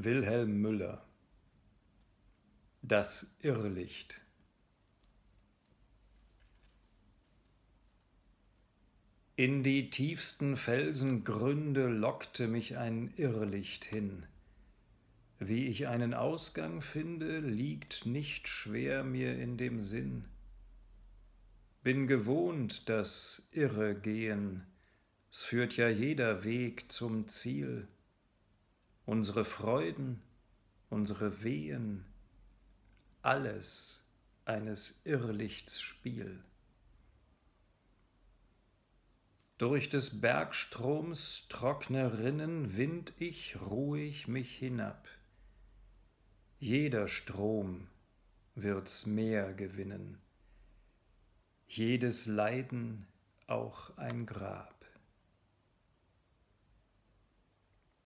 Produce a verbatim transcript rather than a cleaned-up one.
Wilhelm Müller. Das Irrlicht. In die tiefsten Felsengründe lockte mich ein Irrlicht hin. Wie ich einen Ausgang finde, liegt nicht schwer mir in dem Sinn. Bin gewohnt das irre Gehen, es führt ja jeder Weg zum Ziel. Unsere Freuden, unsere Wehen, alles eines Irrlichts Spiel. Durch des Bergstroms trockne Rinnen wind ich ruhig mich hinab. Jeder Strom wird's Meer gewinnen, jedes Leiden auch ein Grab.